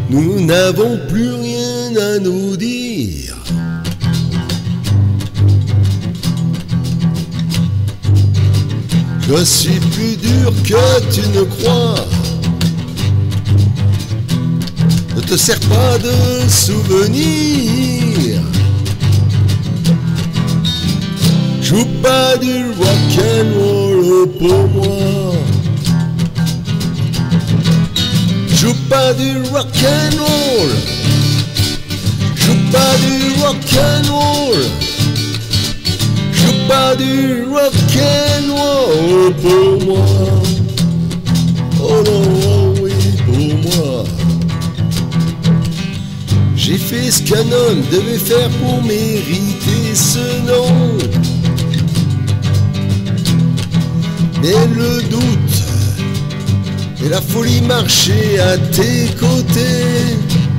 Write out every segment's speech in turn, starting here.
Nous n'avons plus rien à nous dire. Je suis plus dur que tu ne crois. Ne te sers pas de souvenirs. Joue pas du rock'n'roll pour moi. Joue pas du rock'n'roll. Joue pas du rock'n'roll. Joue pas du rock'n'roll pour moi. Oh non, oh oui, pour moi. J'ai fait ce qu'un homme devait faire pour mériter ce nom. Mais le doute et la folie marchaient à tes côtés.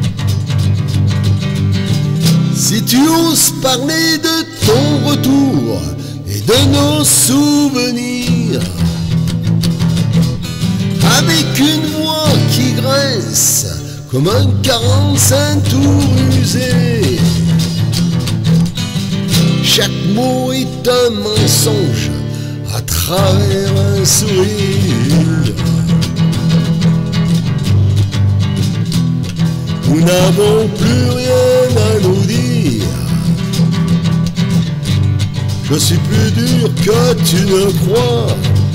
Si tu oses parler de ton retour et de nos souvenirs, avec une voix qui grince comme un 45 tours usé, chaque mot est un mensonge à travers un sourire. Nous n'avons plus rien à nous dire. Je suis plus dur que tu ne crois.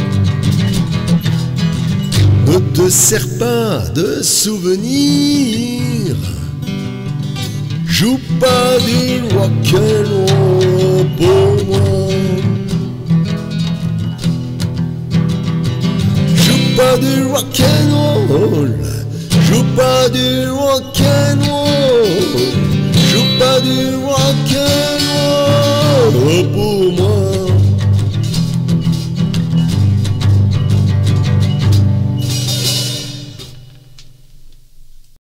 Ne te sers pas de souvenirs. Joue pas du rock'n'roll pour moi. Joue pas du rock'n'roll. Joue pas du rock'n'roll. Joue pas du rock'n'roll.